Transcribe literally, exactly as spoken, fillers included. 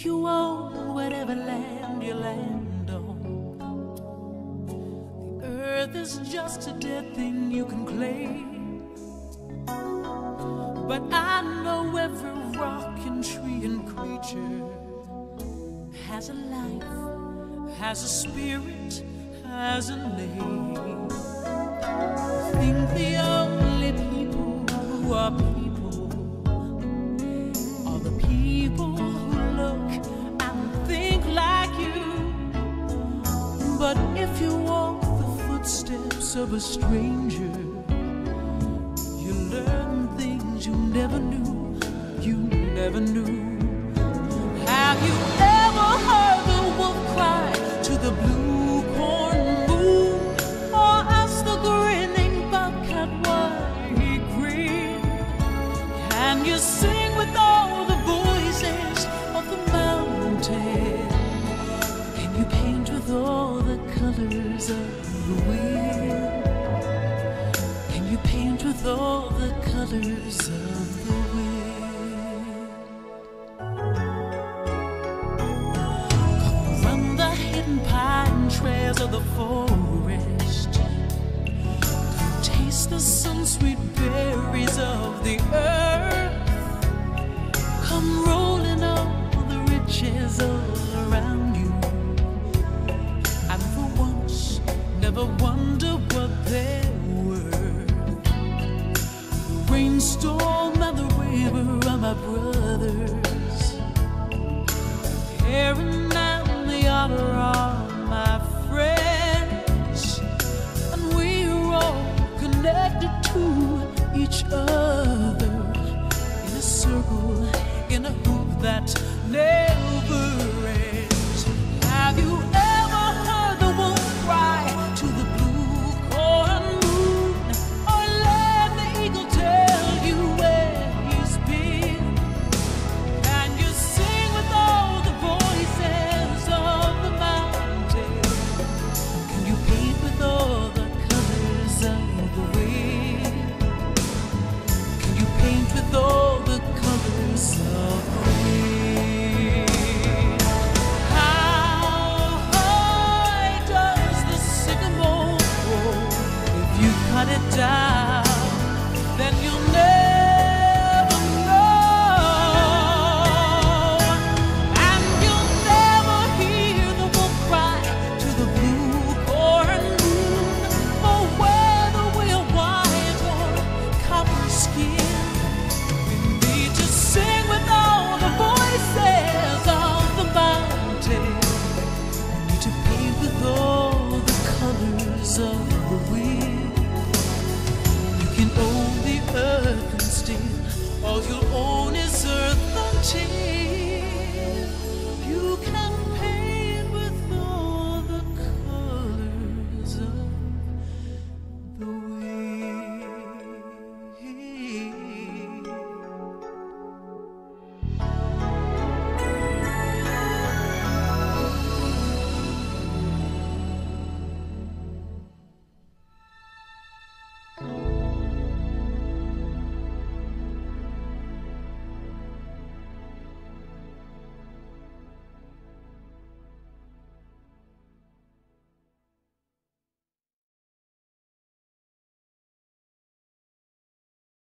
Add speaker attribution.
Speaker 1: think you own whatever land you land on. The earth is just a dead thing you can claim, but I know every rock and tree and creature has a life, has a spirit, has a name. I think the only people who are people are the people who look and think like you. But if you walk the footsteps of a stranger, you learn things you never knew, you never knew. Have you ever heard the wolf cry to the blue corn moon, or ask the grinning bobcat why he grinned? Can you sing with all the voices of the mountain? Can you paint with all the colors of the wind? Can you paint with all the colors of the wind? Come run the hidden pine trails of the forest. Come taste the sun-sweet berries of the earth. Come rolling all the riches all around you, and for once never wonder what they're worth. The rainstorm and the river are my brothers. The heron and the otter are